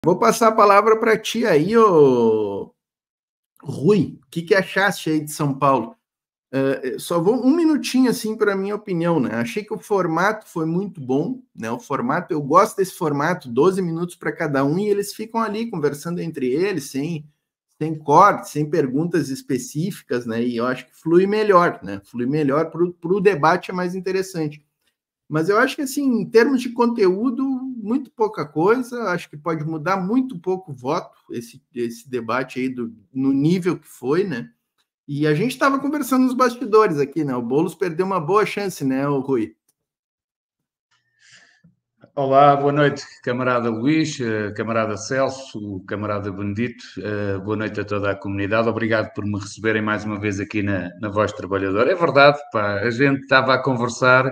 Vou passar a palavra para ti aí, ô Rui. O que achaste aí de São Paulo? Só vou um minutinho assim para minha opinião, né? Achei que o formato foi muito bom, né? O formato, eu gosto desse formato, 12 minutos para cada um, e eles ficam ali conversando entre eles, sem corte, sem perguntas específicas, né? E eu acho que flui melhor, né? Flui melhor para o debate, é mais interessante. Mas eu acho que, assim, em termos de conteúdo, muito pouca coisa. Acho que pode mudar muito pouco o voto, esse debate aí no nível que foi, né? E a gente estava conversando nos bastidores aqui, né? O Boulos perdeu uma boa chance, né, o Rui? Olá, boa noite, camarada Luís, camarada Celso, camarada Benedito, boa noite a toda a comunidade. Obrigado por me receberem mais uma vez aqui na Voz Trabalhadora. É verdade, pá, a gente estava a conversar,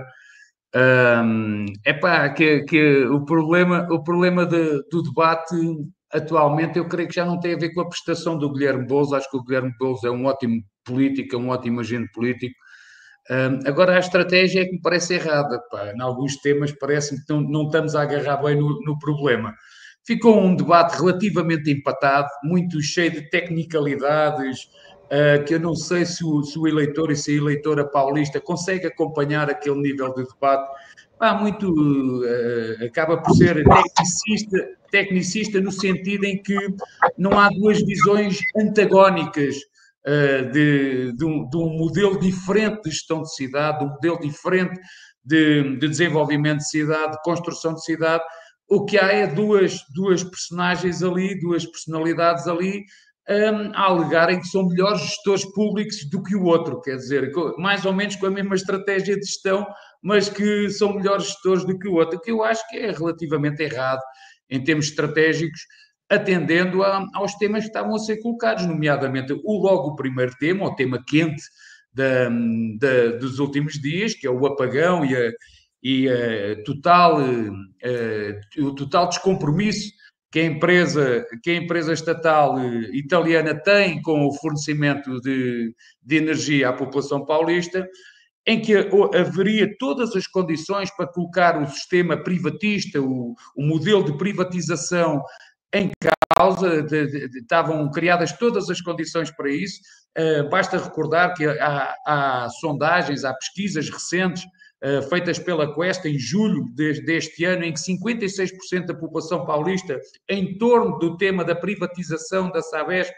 é pá, que o problema do debate atualmente eu creio que já não tem a ver com a prestação do Guilherme Boulos. Acho que o Guilherme Boulos é um ótimo político, é um ótimo agente político. Agora, a estratégia é que me parece errada, pá. Em alguns temas parece-me que não estamos a agarrar bem no problema. Ficou um debate relativamente empatado, muito cheio de tecnicalidades, que eu não sei se o eleitor e se a eleitora paulista consegue acompanhar aquele nível de debate. Pá, muito, acaba por ser tecnicista no sentido em que não há duas visões antagónicas de um modelo diferente de gestão de cidade, de um modelo diferente de desenvolvimento de cidade, de construção de cidade. O que há é duas personagens ali, duas personalidades ali, a alegarem que são melhores gestores públicos do que o outro, quer dizer, mais ou menos com a mesma estratégia de gestão, mas que são melhores gestores do que o outro, o que eu acho que é relativamente errado em termos estratégicos, atendendo aos temas que estavam a ser colocados, nomeadamente logo o primeiro tema, o tema quente dos últimos dias, que é o apagão o total descompromisso que a empresa estatal italiana tem com o fornecimento de energia à população paulista, em que haveria todas as condições para colocar o sistema privatista, o modelo de privatização em causa, estavam criadas todas as condições para isso. Basta recordar que há sondagens, há pesquisas recentes feitas pela Quest em julho deste ano, em que 56% da população paulista, em torno do tema da privatização da Sabesp,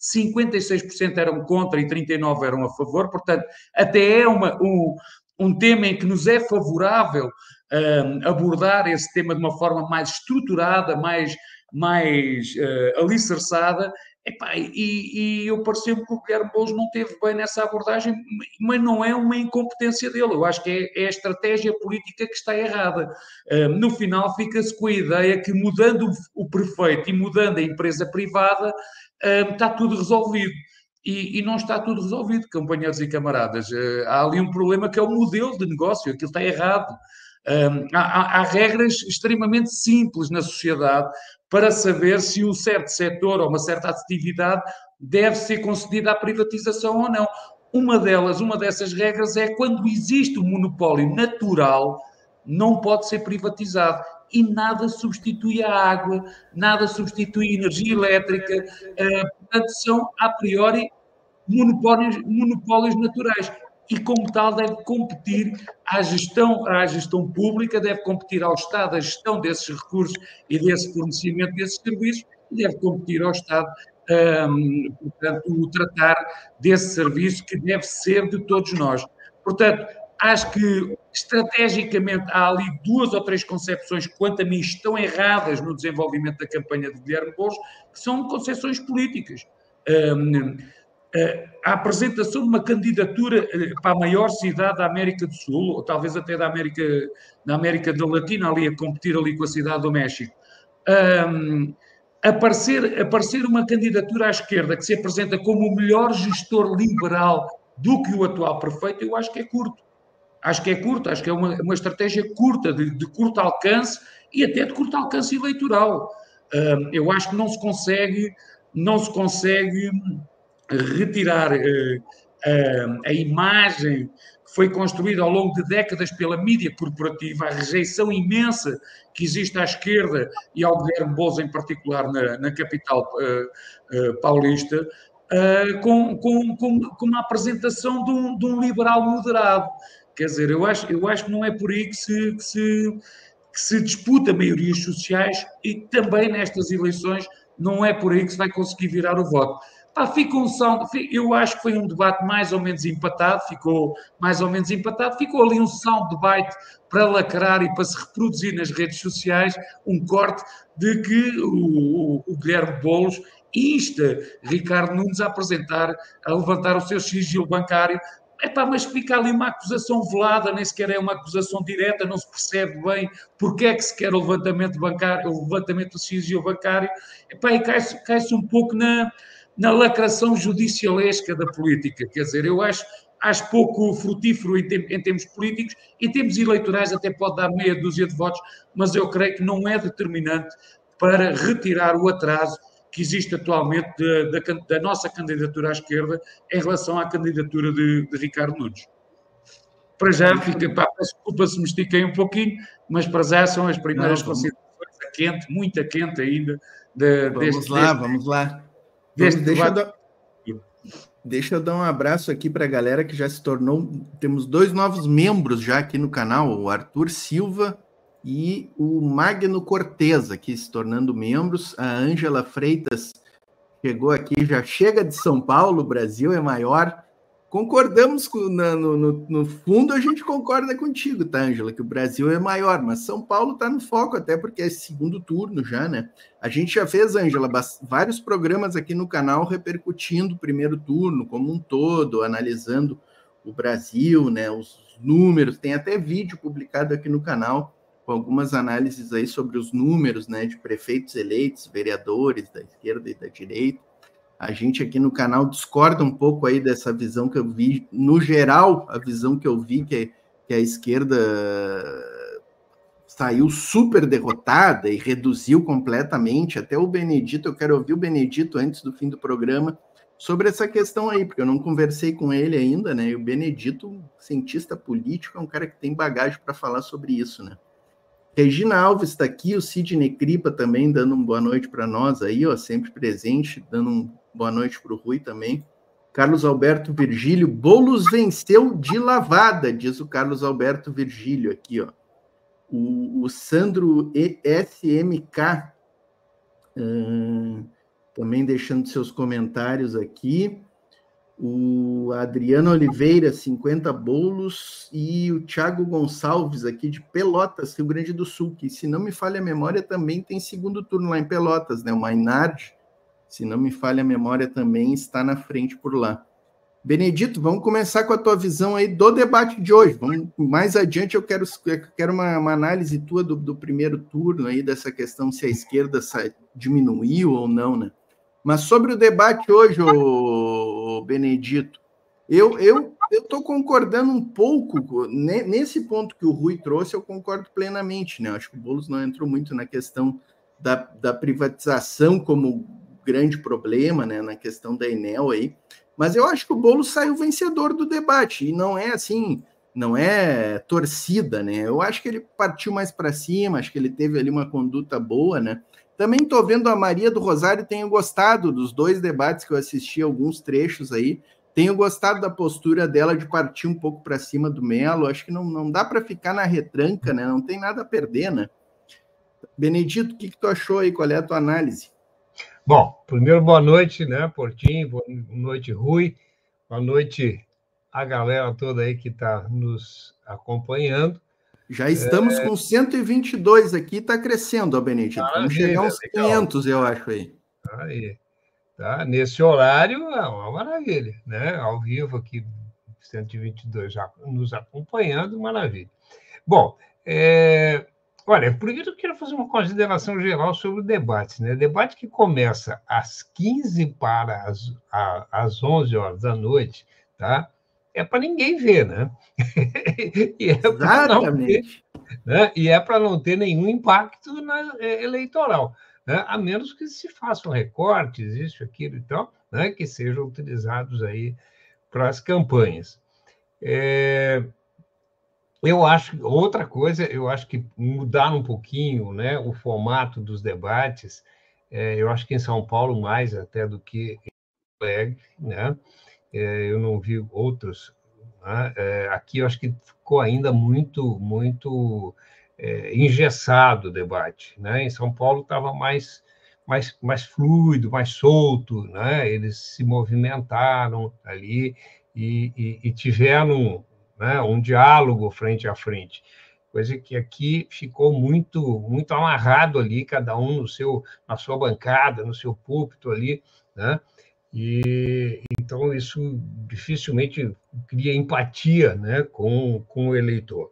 56% eram contra e 39% eram a favor. Portanto, até é um tema em que nos é favorável abordar esse tema de uma forma mais estruturada, mais alicerçada. E eu pareceu-me que o Guilherme Boulos não teve bem nessa abordagem, mas não é uma incompetência dele. Eu acho que é a estratégia política que está errada. No final fica-se com a ideia que mudando o prefeito e mudando a empresa privada, está tudo resolvido. E não está tudo resolvido, companheiros e camaradas. Há ali um problema que é o modelo de negócio, aquilo está errado. Há regras extremamente simples na sociedade para saber se um certo setor ou uma certa atividade deve ser concedida à privatização ou não. Uma dessas regras é quando existe um monopólio natural, não pode ser privatizado. E nada substitui a água, nada substitui a energia elétrica. Portanto, são, a priori, monopólios naturais. E, como tal, deve competir à gestão pública, deve competir ao Estado a gestão desses recursos e desse fornecimento desses serviços, e deve competir ao Estado, portanto, o tratar desse serviço que deve ser de todos nós. Portanto, acho que estrategicamente há ali duas ou três concepções que, quanto a mim, estão erradas no desenvolvimento da campanha de Guilherme Boulos, que são concepções políticas. A apresentação de uma candidatura para a maior cidade da América do Sul, ou talvez até da América Latina, ali a competir ali com a cidade do México. Aparecer uma candidatura à esquerda que se apresenta como o melhor gestor liberal do que o atual prefeito, eu acho que é curto. Acho que é uma estratégia curta, de curto alcance e até de curto alcance eleitoral. Eu acho que não se consegue retirar a imagem que foi construída ao longo de décadas pela mídia corporativa, a rejeição imensa que existe à esquerda e ao Guilherme Boulos em particular na capital paulista, com uma apresentação de um liberal moderado. Quer dizer, eu acho que não é por aí que se disputa maiorias sociais e também nestas eleições não é por aí que se vai conseguir virar o voto. Eu acho que foi um debate mais ou menos empatado, ficou ali um soundbite para lacrar e para se reproduzir nas redes sociais, um corte de que o Guilherme Boulos insta Ricardo Nunes a levantar o seu sigilo bancário. Mas fica ali uma acusação velada, nem sequer é uma acusação direta, não se percebe bem porque é que se quer o levantamento bancário, o levantamento do sigilo bancário, e cai-se um pouco na lacração judicialesca da política. Quer dizer, eu acho pouco frutífero em termos políticos, em termos eleitorais até pode dar meia dúzia de votos, mas eu creio que não é determinante para retirar o atraso que existe atualmente da nossa candidatura à esquerda em relação à candidatura de Ricardo Nunes. Para já, desculpa se me estiquei um pouquinho, mas para já são as primeiras considerações muito quente ainda. Vamos lá. Deixa eu dar um abraço aqui para a galera que já se tornou. Temos 2 novos membros já aqui no canal, o Arthur Silva e o Magno Cortez aqui se tornando membros. A Ângela Freitas chegou aqui, já chega de São Paulo, o Brasil é maior. Concordamos no fundo, a gente concorda contigo, tá, Ângela, que o Brasil é maior, mas São Paulo está no foco, até porque é segundo turno já, né? A gente já fez, Ângela, vários programas aqui no canal repercutindo o primeiro turno como um todo, analisando o Brasil, né? Os números, tem até vídeo publicado aqui no canal com algumas análises aí sobre os números, né, de prefeitos eleitos, vereadores da esquerda e da direita. A gente aqui no canal discorda um pouco aí dessa visão que eu vi. No geral, a visão que eu vi que a esquerda saiu super derrotada e reduziu completamente. Até o Benedito, eu quero ouvir o Benedito antes do fim do programa sobre essa questão aí, porque eu não conversei com ele ainda, né? E o Benedito, cientista político, é um cara que tem bagagem para falar sobre isso, né? Regina Alves está aqui, o Sidney Cripa também dando uma boa noite para nós aí, ó, sempre presente, dando uma boa noite para o Rui também. Carlos Alberto Virgílio, Boulos venceu de lavada, diz o Carlos Alberto Virgílio aqui, ó. O Sandro ESMK também deixando seus comentários aqui. O Adriano Oliveira, 50 Boulos, e o Thiago Gonçalves, aqui de Pelotas, Rio Grande do Sul, que, se não me falha a memória, também tem segundo turno lá em Pelotas, né? O Mainardi, se não me falha a memória, também está na frente por lá. Benedito, vamos começar com a tua visão aí do debate de hoje. Mais adiante eu quero uma análise tua do primeiro turno aí, dessa questão se a esquerda diminuiu ou não, né? Mas sobre o debate hoje, Benedito, eu estou concordando um pouco, nesse ponto que o Rui trouxe, eu concordo plenamente, né? Acho que o Boulos não entrou muito na questão da privatização como grande problema, né? Na questão da Enel aí, mas eu acho que o Boulos saiu vencedor do debate, e não é assim, não é torcida, né? Eu acho que ele partiu mais para cima, acho que ele teve ali uma conduta boa, né? Também estou vendo a Maria do Rosário, tenho gostado dos 2 debates que eu assisti, alguns trechos aí, tenho gostado da postura dela de partir um pouco para cima do Melo, acho que não dá para ficar na retranca, né? Não tem nada a perder, né? Benedito, o que tu achou aí? Qual é a tua análise? Bom, primeiro, boa noite, né, Portinho, boa noite, Rui, boa noite a galera toda aí que está nos acompanhando. Já estamos com 122 aqui, está crescendo, ó, Benedito. Vamos chegar uns 500, eu acho aí. Aí, tá? Nesse horário é uma maravilha, né? Ao vivo aqui, 122 já nos acompanhando, maravilha. Bom, olha, primeiro eu quero fazer uma consideração geral sobre o debate, né? Debate que começa às 15 para às 11 horas da noite, tá? É para ninguém ver, né? Exatamente. E é para não ter nenhum impacto eleitoral, né? A menos que se façam recortes, isso, aquilo e tal, né? Que sejam utilizados aí para as campanhas. Eu acho, outra coisa, eu acho que mudar um pouquinho, né, o formato dos debates, eu acho que em São Paulo mais até do que em Porto Alegre, né? Eu não vi outros, né? Aqui eu acho que ficou ainda muito engessado o debate, né? Em São Paulo estava mais fluido, mais solto, né? Eles se movimentaram ali e tiveram, né, um diálogo frente a frente, coisa que aqui ficou muito amarrado ali, cada um na sua bancada, no seu púlpito ali, né? E então isso dificilmente cria empatia, né, com o eleitor.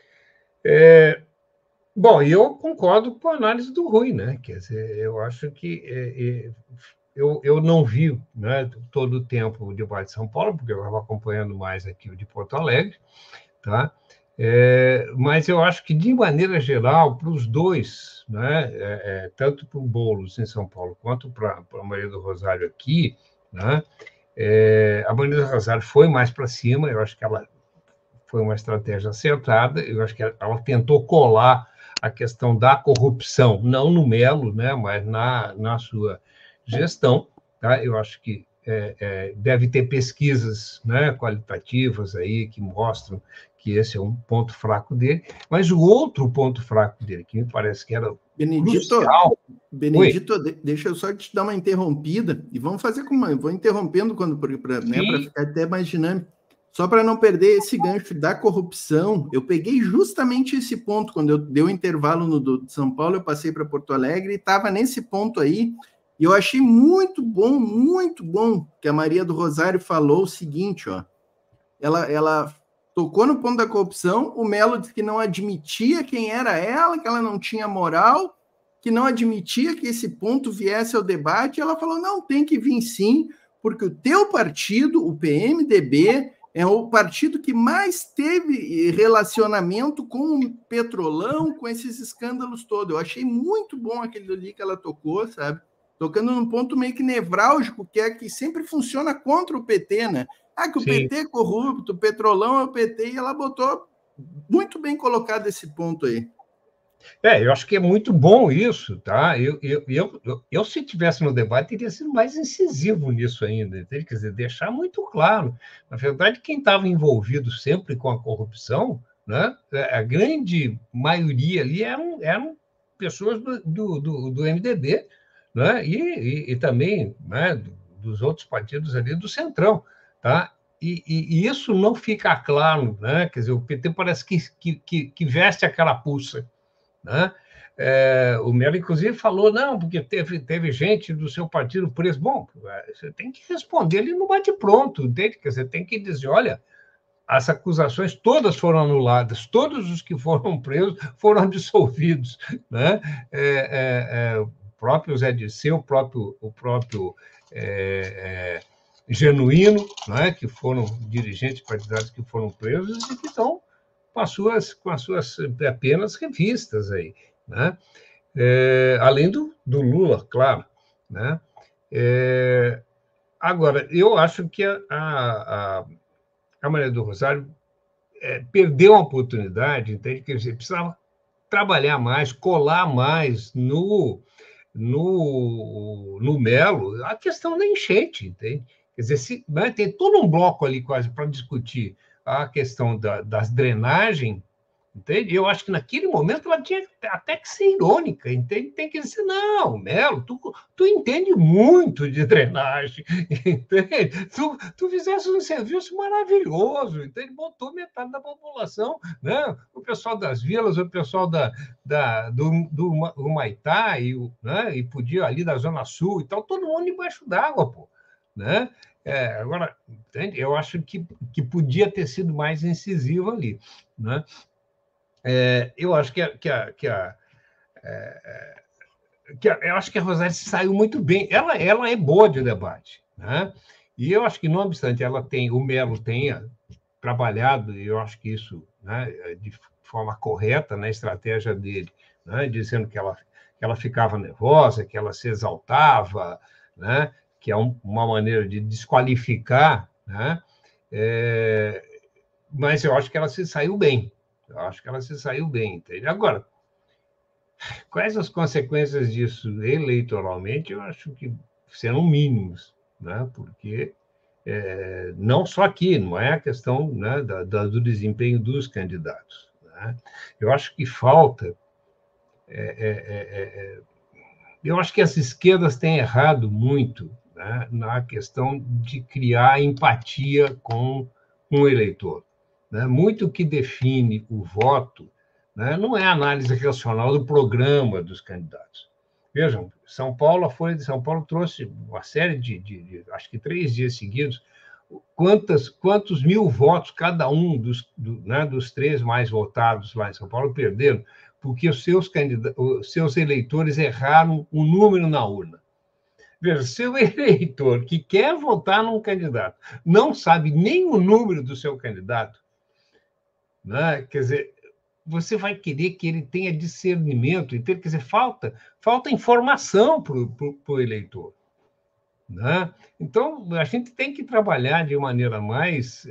Bom, e eu concordo com a análise do Rui, né? Quer dizer, eu acho que eu não vi, né, todo o tempo o debate de São Paulo, porque eu estava acompanhando mais aqui o de Porto Alegre, tá? Mas eu acho que, de maneira geral, para os dois, né, tanto para o Boulos em São Paulo quanto para a Maria do Rosário aqui, né, a Maria do Rosário foi mais para cima, eu acho que ela foi uma estratégia acertada, eu acho que ela tentou colar a questão da corrupção, não no Melo, né, mas na sua gestão, tá? Eu acho que deve ter pesquisas, né, qualitativas aí que mostram que esse é um ponto fraco dele, mas o outro ponto fraco dele, que me parece que era crucial... Benedito, deixa eu só te dar uma interrompida, e vamos fazer vou interrompendo para ficar até mais dinâmico. Só para não perder esse gancho da corrupção, eu peguei justamente esse ponto, quando eu dei o intervalo de São Paulo, eu passei para Porto Alegre e estava nesse ponto aí, e eu achei muito bom que a Maria do Rosário falou o seguinte, ó, ela tocou no ponto da corrupção, o Melo disse que não admitia quem era ela, que ela não tinha moral, que não admitia que esse ponto viesse ao debate, e ela falou, não, tem que vir sim, porque o teu partido, o PMDB, é o partido que mais teve relacionamento com o Petrolão, com esses escândalos todos. Eu achei muito bom aquele ali que ela tocou, sabe? Tocando num ponto meio que nevrálgico, que é que sempre funciona contra o PT, né? Que o PT é corrupto, o Petrolão é o PT, e ela botou muito bem colocado esse ponto aí. Eu acho que é muito bom isso, tá? Eu se tivesse no debate, teria sido mais incisivo nisso ainda, quer dizer, deixar muito claro. Na verdade, quem estava envolvido sempre com a corrupção, né, a grande maioria ali eram pessoas do MDB, né, e também, né, dos outros partidos ali do Centrão, tá? E isso não fica claro, né? Quer dizer, o PT parece que veste aquela pulsa, né? O Melo, inclusive, falou, não, porque teve gente do seu partido preso. Bom, você tem que responder ele no bate-pronto, entende? Quer dizer, tem que dizer, olha, as acusações todas foram anuladas, todos os que foram presos foram absolvidos, né? O próprio Zé Dirceu, o próprio Genuíno, né? Que foram dirigentes partidários que foram presos e que estão com as suas penas revistas aí, né? Além do Lula, claro, né? Agora, eu acho que a Maria do Rosário perdeu a oportunidade, entende? Que você precisava trabalhar mais, colar mais no Melo a questão da enchente, entende? Quer dizer, tem todo um bloco ali quase para discutir a questão das drenagens, entende? Eu acho que naquele momento ela tinha até que ser irônica, entende? Tem que dizer, não, Melo, tu entende muito de drenagem, entende? Tu fizesse um serviço maravilhoso, entende? Botou metade da população, né? O pessoal das vilas, o pessoal do Humaitá, né? E podia ali da Zona Sul e tal, todo mundo embaixo d'água, pô, né? Agora, entende? Eu acho que podia ter sido mais incisivo ali, né? Eu acho eu acho que a Rosário saiu muito bem. Ela é boa de debate, né? E eu acho que, não obstante o Melo tenha trabalhado, e eu acho que isso, né, de forma correta na estratégia dele, né, dizendo que ela ficava nervosa, que ela se exaltava, né, que é uma maneira de desqualificar, né? Mas eu acho que ela se saiu bem. Eu acho que ela se saiu bem, entende? Agora, quais as consequências disso eleitoralmente? Eu acho que serão mínimos, né? Porque não só aqui, não é a questão, né, do desempenho dos candidatos, né? Eu acho que falta... eu acho que as esquerdas têm errado muito, né, na questão de criar empatia com o eleitor, né? Muito que define o voto, né, não é a análise racional do programa dos candidatos. Vejam, São Paulo, a Folha de São Paulo trouxe uma série de acho que 3 dias seguidos, quantos mil votos cada um dos 3 mais votados lá em São Paulo perderam, porque os seus eleitores erraram o número na urna. Veja, se o eleitor que quer votar num candidato não sabe nem o número do seu candidato, né? Quer dizer, você vai querer que ele tenha discernimento, quer dizer, falta informação para o eleitor, né? Então, a gente tem que trabalhar de maneira mais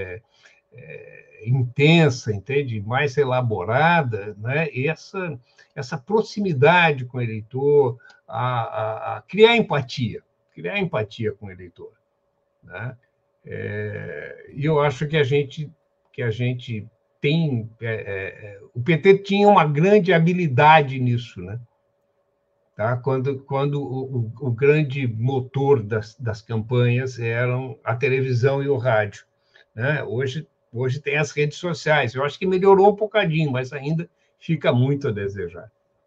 intensa, entende? Mais elaborada, né? Essa proximidade com o eleitor, a criar empatia com o eleitor, né? E eu acho que a gente tem... o PT tinha uma grande habilidade nisso, né? Tá? Quando o grande motor das campanhas eram a televisão e o rádio, né? Hoje tem as redes sociais. Eu acho que melhorou um bocadinho, mas ainda fica muito a desejar.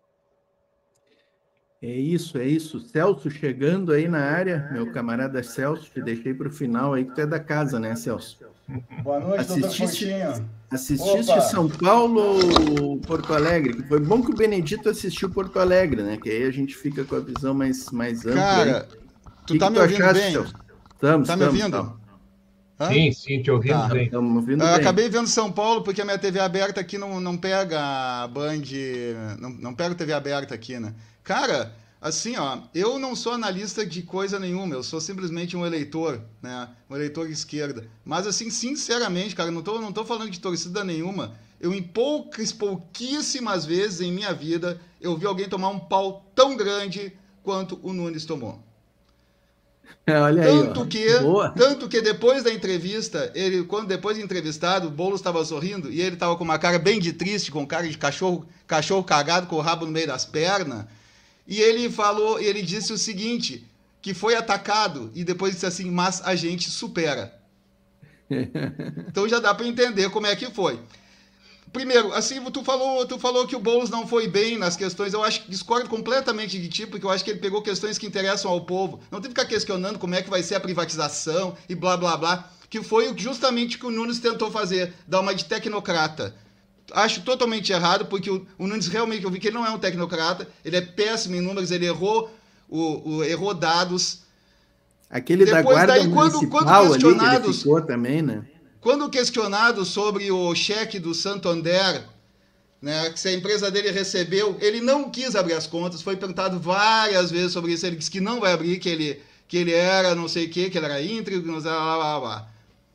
É isso. Celso chegando aí na área, meu camarada Celso, te deixei para o final aí, que tu é da casa, né, Celso? Boa noite, doutor Coutinho. Assististe São Paulo ou Porto Alegre? Que foi bom que o Benedito assistiu Porto Alegre, né? Que aí a gente fica com a visão mais ampla. Cara, tu tá me ouvindo bem? Estamos. Tá me ouvindo? Sim, te ouvindo bem. Eu acabei vendo São Paulo porque a minha TV aberta aqui não pega a Band, não pega a TV aberta aqui, né? Cara, assim, ó, eu não sou analista de coisa nenhuma, eu sou simplesmente um eleitor, né? Um eleitor de esquerda. Mas, assim, sinceramente, cara, não tô falando de torcida nenhuma. Eu, em pouquíssimas vezes em minha vida, eu vi alguém tomar um pau tão grande quanto o Nunes tomou. Olha tanto que depois da entrevista, depois de entrevistado, o Boulos estava sorrindo e ele estava com uma cara bem de triste, com cara de cachorro cagado com o rabo no meio das pernas. E ele disse o seguinte, que foi atacado e depois disse assim, mas a gente supera. Então já dá para entender como é que foi. Primeiro, assim, tu falou que o Boulos não foi bem nas questões, eu acho que discordo completamente de ti, porque eu acho que ele pegou questões que interessam ao povo. Não tem que ficar questionando como é que vai ser a privatização e blá, blá, blá, que foi justamente o que o Nunes tentou fazer, dar uma de tecnocrata. Acho totalmente errado, porque o Nunes realmente, eu vi que ele não é um tecnocrata, ele é péssimo em números, ele errou dados. Aquele da Guarda Municipal ali que ele ficou também, né? Quando questionado sobre o cheque do Santander, né, que se a empresa dele recebeu, ele não quis abrir as contas, foi perguntado várias vezes sobre isso, ele disse que não vai abrir, que ele era não sei o que ele era íntegro, blá, blá, blá.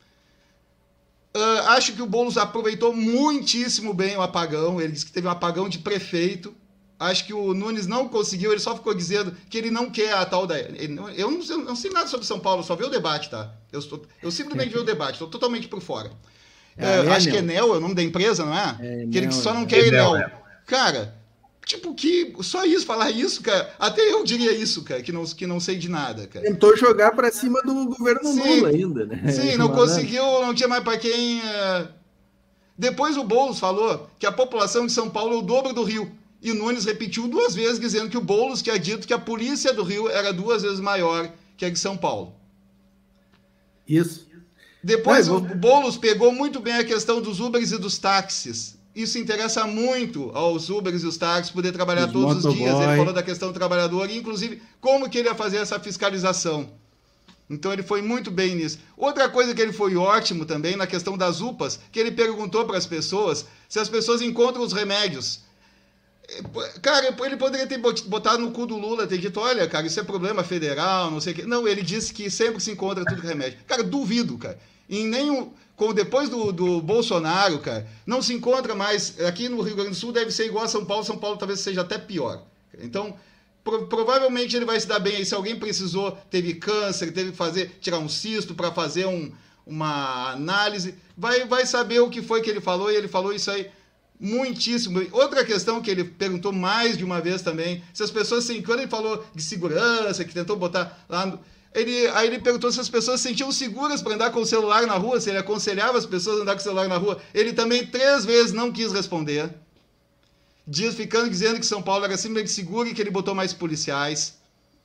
Acho que o Boulos aproveitou muitíssimo bem o apagão, ele disse que teve um apagão de prefeito. Acho que o Nunes não conseguiu, ele só ficou dizendo que ele não quer a tal da... Eu não sei nada sobre São Paulo, só vi o debate, tá? Eu simplesmente vi o debate, estou totalmente por fora. Acho que é Enel, é o nome da empresa, não é? Que ele só não quer Enel. Cara, tipo, só isso, falar isso, cara, até eu diria isso, cara, que não sei de nada, cara. Tentou jogar para cima do governo Lula ainda, né? Sim, não conseguiu, não tinha mais para quem... Depois o Boulos falou que a população de São Paulo é o dobro do Rio. E o Nunes repetiu 2 vezes, dizendo que o Boulos tinha dito que a polícia do Rio era 2 vezes maior que a de São Paulo. Isso. Depois o Boulos pegou muito bem a questão dos Ubers e dos táxis. Isso interessa muito aos Ubers e os táxis poder trabalhar todos os dias. Ele falou da questão do trabalhador e, inclusive, como que ele ia fazer essa fiscalização. Então ele foi muito bem nisso. Outra coisa que ele foi ótimo também na questão das UPAs, que ele perguntou para as pessoas se as pessoas encontram os remédios. Cara, ele poderia ter botado no cu do Lula, ter dito, olha, cara, isso é problema federal, não sei o quê. Não, ele disse que sempre se encontra tudo remédio. Cara, duvido, cara. Em nenhum... Depois do Bolsonaro, cara, não se encontra mais... Aqui no Rio Grande do Sul deve ser igual a São Paulo. São Paulo talvez seja até pior. Então, provavelmente ele vai se dar bem aí. Se alguém precisou, teve câncer, teve que tirar um cisto para fazer uma análise, vai saber o que foi que ele falou, e ele falou isso aí muitíssimo. Outra questão que ele perguntou mais de uma vez também, se as pessoas, quando ele falou de segurança, que tentou botar lá... Aí ele perguntou se as pessoas se sentiam seguras para andar com o celular na rua, se ele aconselhava as pessoas a andar com o celular na rua. Ele também 3 vezes não quis responder, ficando dizendo que São Paulo era simplesmente seguro e que ele botou mais policiais.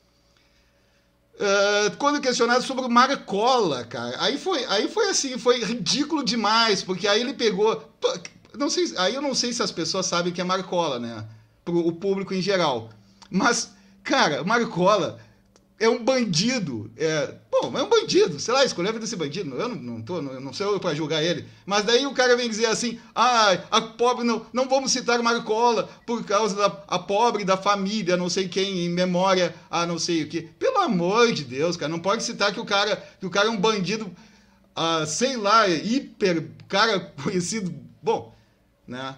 Quando questionado sobre o Marcola, cara, aí foi assim, foi ridículo demais, porque aí ele pegou... Aí eu não sei se as pessoas sabem o que é Marcola, né? O público em geral. Mas, cara, Marcola... é um bandido, é um bandido, sei lá, escolheu a vida desse bandido, eu não sou eu para julgar ele, mas daí o cara vem dizer assim, a pobre, não vamos citar Marcola por causa da pobre da família, não sei quem, em memória a não sei o que. Pelo amor de Deus, cara, não pode citar que o cara é um bandido, sei lá, cara conhecido, bom, né?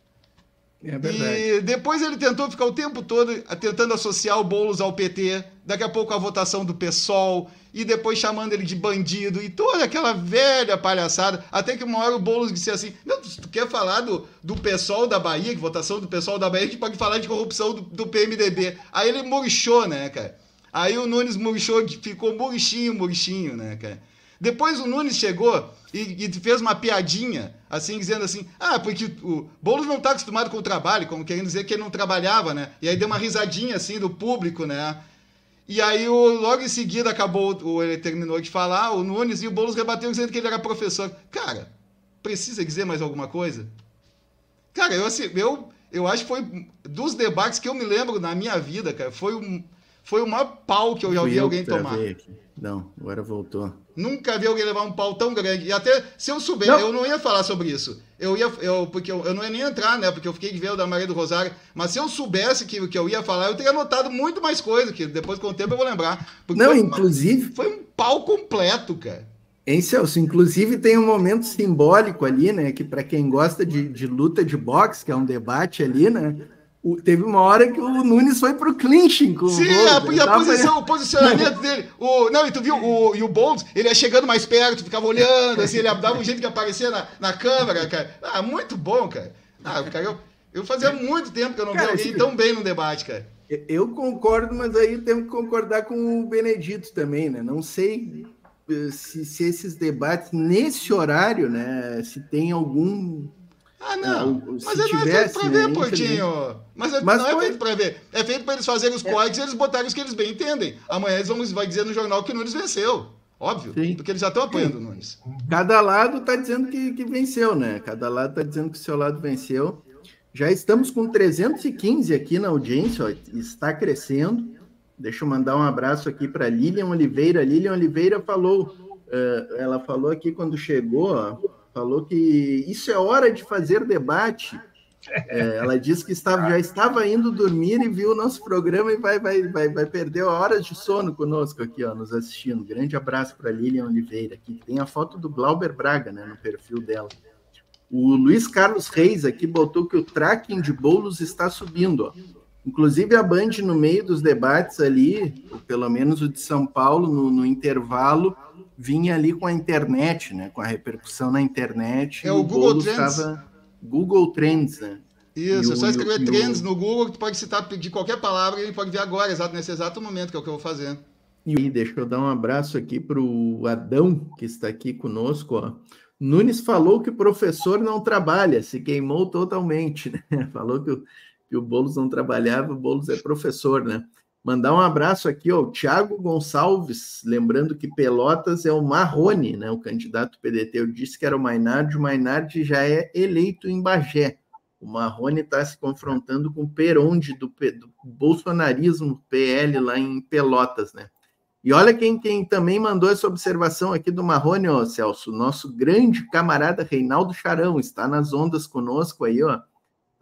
É verdade. E depois ele tentou ficar o tempo todo tentando associar o Boulos ao PT, daqui a pouco a votação do PSOL, e depois chamando ele de bandido, e toda aquela velha palhaçada, até que uma hora o Boulos disse assim, não, se tu quer falar do PSOL da Bahia, que votação do PSOL da Bahia, a gente pode falar de corrupção do PMDB. Aí ele murchou, né, cara? Aí o Nunes murchou, ficou murchinho, né, cara? Depois o Nunes chegou e fez uma piadinha, assim, dizendo assim, porque o Boulos não está acostumado com o trabalho, como querendo dizer que ele não trabalhava, né? E aí deu uma risadinha, assim, do público, né? E aí, logo em seguida, ele terminou de falar, o Nunes, e o Boulos rebateu dizendo que ele era professor. Cara, precisa dizer mais alguma coisa? Cara, eu acho que foi, dos debates que eu me lembro na minha vida, cara, foi o maior pau que eu já ouvi alguém tomar. Não, agora voltou. Nunca vi alguém levar um pau tão grande. E até se eu souber, eu não ia falar sobre isso. Porque eu não ia nem entrar, né? Porque eu fiquei de ver o da Maria do Rosário. Mas se eu soubesse que eu ia falar, eu teria anotado muito mais coisa, que depois com o tempo eu vou lembrar. Porque inclusive... foi um pau completo, cara. Hein, Celso? Inclusive tem um momento simbólico ali, né? Que para quem gosta de luta de boxe, que é um debate ali, né? Teve uma hora que o Nunes foi pro clinching com Sim, o Boulos. o posicionamento dele. E tu viu, o Boulos, ele ia chegando mais perto, ficava olhando, assim, ele dava um jeito que aparecia na câmera, cara. Muito bom, cara. Cara, eu fazia muito tempo que eu não vi alguém tão bem no debate, cara. Eu concordo, mas aí temos que concordar com o Benedito também, né? Não sei se esses debates, nesse horário, né, se tem algum... não. Mas não é feito pra ver, Portinho. Mas não é feito pra ver. É feito pra eles fazerem os códigos e eles botarem os que eles bem entendem. Amanhã eles vão dizer no jornal que o Nunes venceu. Óbvio. Sim. Porque eles já estão apoiando o Nunes. Cada lado tá dizendo que venceu, né? Cada lado tá dizendo que o seu lado venceu. Já estamos com 315 aqui na audiência, ó, está crescendo. Deixa eu mandar um abraço aqui para Lilian Oliveira. Lilian Oliveira falou, ela falou aqui quando chegou, ó, falou que isso é hora de fazer debate. Ela disse que já estava indo dormir e viu o nosso programa e vai perder horas de sono conosco aqui, ó, nos assistindo. Grande abraço para Lilian Oliveira, aqui tem a foto do Glauber Braga, né, no perfil dela. O Luiz Carlos Reis aqui botou que o tracking de Boulos está subindo, ó. Inclusive a Band, no meio dos debates ali, ou pelo menos o de São Paulo, no intervalo, vinha ali com a internet, né? Com a repercussão na internet. O Google Trends. Google Trends, né? Isso, é só escrever Trends no Google, que tu pode citar de qualquer palavra e ele pode ver agora, nesse exato momento, que é o que eu vou fazer. E deixa eu dar um abraço aqui para o Adão, que está aqui conosco, ó. Nunes falou que o professor não trabalha, se queimou totalmente, né? Falou que o Boulos não trabalhava, o Boulos é professor, né? Mandar um abraço aqui, ó, o Thiago Gonçalves, lembrando que Pelotas é o Marrone, né? O candidato PDT. Eu disse que era o Mainardi já é eleito em Bagé. O Marrone está se confrontando com o Peronde do bolsonarismo PL lá em Pelotas, né? E olha quem também mandou essa observação aqui do Marrone, ó, Celso, nosso grande camarada Reinaldo Charão, está nas ondas conosco aí, ó.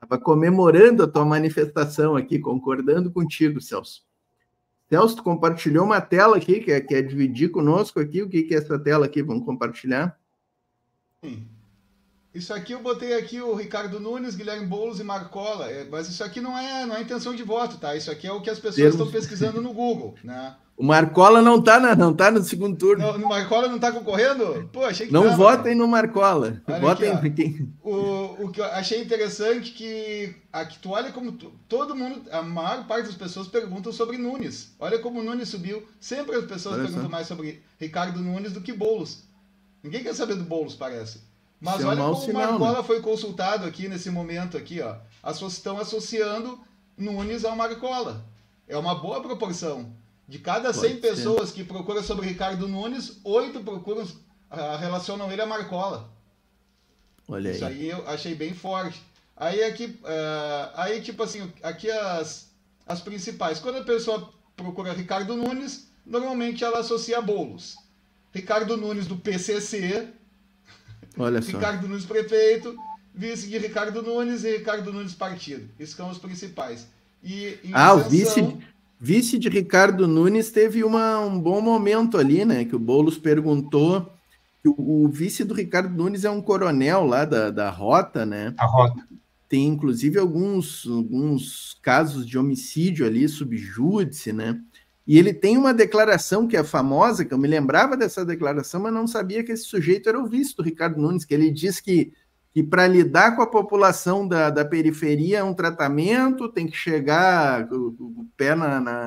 Estava comemorando a tua manifestação aqui, concordando contigo, Celso. Celso, tu compartilhou uma tela aqui, quer dividir conosco aqui? O que é essa tela aqui? Vamos compartilhar? Sim. Isso aqui eu botei aqui o Ricardo Nunes, Guilherme Boulos e Marcola, mas isso aqui não é intenção de voto, tá? Isso aqui é o que as pessoas estão pesquisando no Google, né? O Marcola não tá no segundo turno. No Marcola não tá concorrendo? Pô, achei que não tava, votem cara. No Marcola. Votem aqui, o que eu achei interessante que aqui tu olha como todo mundo, a maior parte das pessoas perguntam sobre Nunes. Olha como o Nunes subiu. Sempre as pessoas perguntam mais sobre Ricardo Nunes do que Boulos. Ninguém quer saber do Boulos, parece. Mas olha como o Marcola foi consultado aqui nesse momento aqui, ó. Estão associando Nunes ao Marcola. É uma boa proporção. De cada 100 pessoas que procuram sobre Ricardo Nunes, 8 relacionam ele a Marcola. Olha aí. Isso aí eu achei bem forte. Aí aqui, tipo assim, aqui as principais. Quando a pessoa procura Ricardo Nunes, normalmente ela associa a Boulos. Ricardo Nunes do PCC, olha só. Ricardo Nunes prefeito, vice de Ricardo Nunes e Ricardo Nunes partido. Esses são os principais. E o vice de Ricardo Nunes teve um bom momento ali, né? Que o Boulos perguntou que o vice do Ricardo Nunes é um coronel lá da Rota, né? A Rota. Tem, inclusive, alguns casos de homicídio ali, subjúdice, né? E ele tem uma declaração que é famosa, que eu me lembrava dessa declaração, mas não sabia que esse sujeito era o vice do Ricardo Nunes, que ele diz que para lidar com a população da periferia é um tratamento, tem que chegar o pé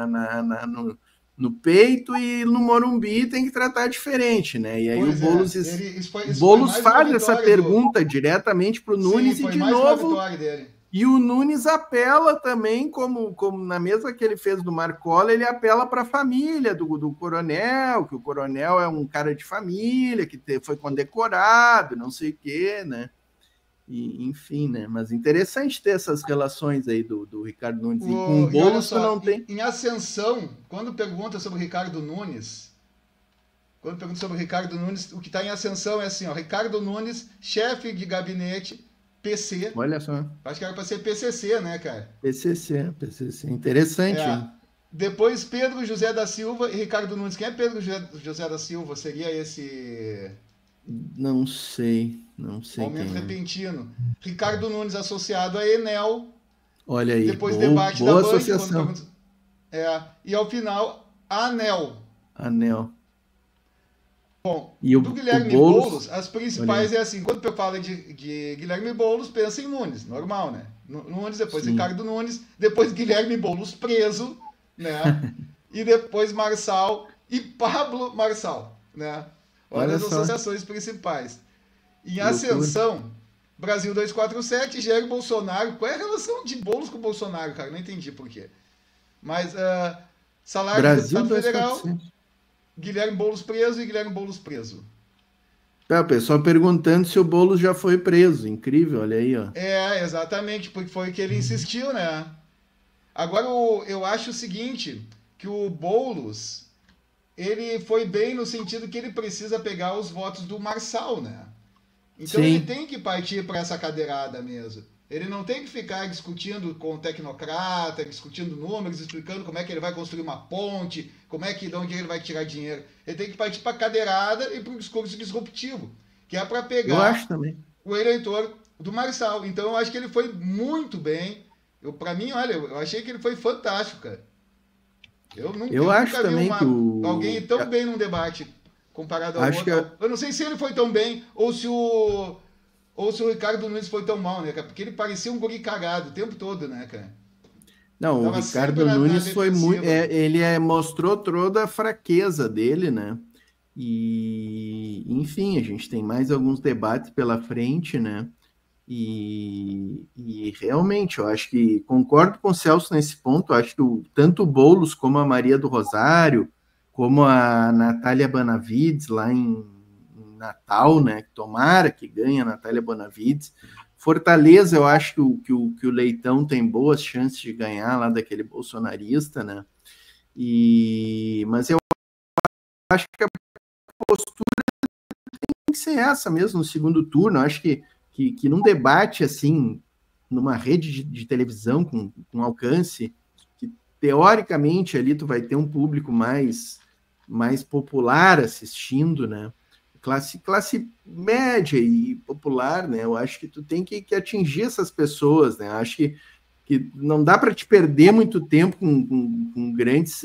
no peito, e no Morumbi tem que tratar diferente, né? E aí o Boulos faz essa pergunta diretamente para o Nunes. Sim, e de novo e o Nunes apela também, como na mesma que ele fez do Marcola, ele apela para a família do coronel, que o coronel é um cara de família, que foi condecorado, não sei o quê, né? E, enfim, né? Mas interessante ter essas relações aí do Ricardo Nunes. E com o Boulos não tem. Em Ascensão, quando pergunta sobre o Ricardo Nunes, o que está em Ascensão é assim, ó, Ricardo Nunes, chefe de gabinete, PC. Olha só. Acho que era para ser PCC, né, cara? PCC. Interessante, hein? Depois Pedro José da Silva e Ricardo Nunes. Quem é Pedro José da Silva? Seria esse... Não sei. Momento repentino. Ricardo Nunes associado a Enel. Olha aí. Depois debate boa da associação. Band. E ao final, Anel. Bom, do Guilherme Boulos, as principais é assim, quando eu falo de Guilherme Boulos, pensa em Nunes, normal, né? Nunes, depois Ricardo Nunes, depois Guilherme Boulos preso, né? E depois Marçal e Pablo Marçal, né? Olha as associações principais. Em Ascensão, Brasil 247, Jair Bolsonaro. Qual é a relação de Boulos com o Bolsonaro, cara? Não entendi por quê. Mas salário do deputado federal, Guilherme Boulos preso e Guilherme Boulos preso. O pessoal perguntando se o Boulos já foi preso. Incrível, olha aí, ó. Exatamente, porque foi o que ele insistiu, né? Agora, eu acho o seguinte, que o Boulos, ele foi bem no sentido que ele precisa pegar os votos do Marçal, né? Então ele tem que partir para essa cadeirada mesmo. Ele não tem que ficar discutindo com o tecnocrata, discutindo números, explicando como é que ele vai construir uma ponte, de onde ele vai tirar dinheiro. Ele tem que partir para a cadeirada e para o discurso disruptivo, que é para pegar o eleitor do Marçal. Então eu acho que ele foi muito bem. Para mim, olha, eu achei que ele foi fantástico, cara. Eu nunca vi alguém tão bem num debate comparado ao outro. Eu não sei se ele foi tão bem ou se o Ricardo Nunes foi tão mal, né, cara? Porque ele parecia um guri cagado o tempo todo, né, cara? Não, o Ricardo Nunes foi muito... ele mostrou toda a fraqueza dele, né? E, enfim, a gente tem mais alguns debates pela frente, né? E realmente, eu acho que concordo com o Celso nesse ponto. Eu acho que tanto o Boulos como a Maria do Rosário, como a Natália Bonavides lá em Natal, né? Tomara que ganhe a Natália Bonavides. Fortaleza, eu acho que o Leitão tem boas chances de ganhar lá daquele bolsonarista, né? Mas eu acho que a postura tem que ser essa mesmo no segundo turno. Eu acho que num debate assim numa rede de televisão com alcance, que teoricamente ali tu vai ter um público mais popular assistindo, né? Classe média e popular, né? Eu acho que tu tem que atingir essas pessoas, né? Eu acho que não dá para te perder muito tempo com grandes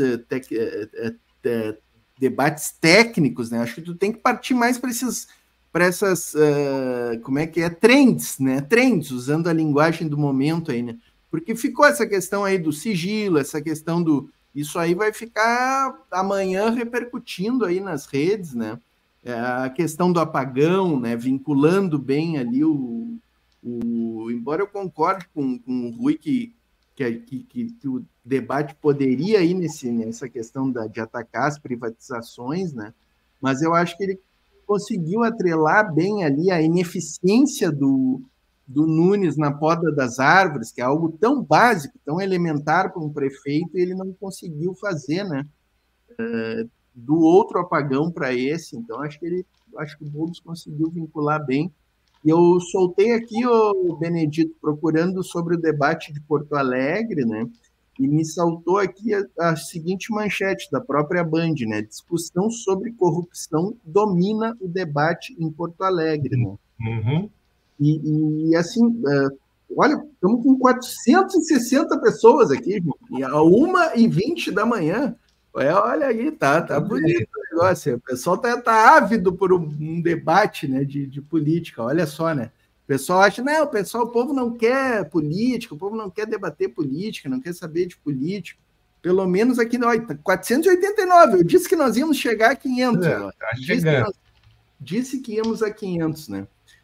debates técnicos, né? Acho que tu tem que partir mais para essas como é que é? Trends, né? Trends, usando a linguagem do momento aí, né? Porque ficou essa questão aí do sigilo, essa questão do... Isso aí vai ficar amanhã repercutindo aí nas redes, né? A questão do apagão, né? Vinculando bem ali embora eu concorde com o Rui que o debate poderia ir nessa questão de atacar as privatizações, né? Mas eu acho que ele conseguiu atrelar bem ali a ineficiência do Nunes na poda das árvores, que é algo tão básico, tão elementar para um prefeito, e ele não conseguiu fazer, né? Do outro apagão para esse. Então, acho que o Boulos conseguiu vincular bem. E eu soltei aqui, o Benedito, procurando sobre o debate de Porto Alegre, né? E me saltou aqui a seguinte manchete da própria Band, né? Discussão sobre corrupção domina o debate em Porto Alegre, né? Uhum. E assim, olha, estamos com 460 pessoas aqui, e a 1h20 da manhã. Olha aí, tá bonito o negócio. O pessoal tá ávido por um debate, né, de política. Olha só, né? O pessoal acha, não, o povo não quer política, o povo não quer debater política, não quer saber de política. Pelo menos aqui, olha, 489. Eu disse que nós íamos chegar a 500. Tá chegando. Disse que íamos a 500, né?